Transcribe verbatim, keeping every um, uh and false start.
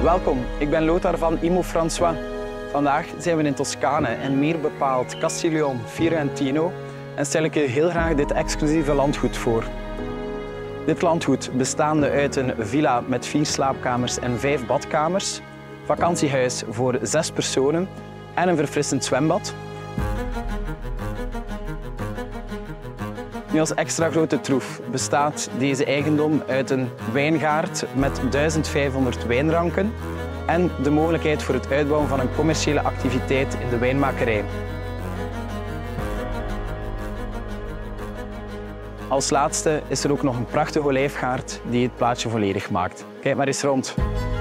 Welkom, ik ben Lothar van Imo François. Vandaag zijn we in Toscane en meer bepaald Castiglione Fiorentino en stel ik je heel graag dit exclusieve landgoed voor. Dit landgoed bestaande uit een villa met vier slaapkamers en vijf badkamers, vakantiehuis voor zes personen en een verfrissend zwembad. Nu als extra grote troef bestaat deze eigendom uit een wijngaard met duizend vijfhonderd wijnranken en de mogelijkheid voor het uitbouwen van een commerciële activiteit in de wijnmakerij. Als laatste is er ook nog een prachtige olijfgaard die het plaatje volledig maakt. Kijk maar eens rond.